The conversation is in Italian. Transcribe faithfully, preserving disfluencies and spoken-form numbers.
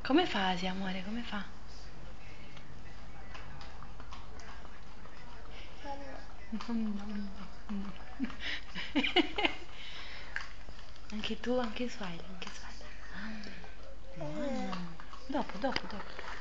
Come fa Asia, amore? Come fa? Anche tu, anche Swile, anche Swile. Buono. Dopo, dopo, dopo.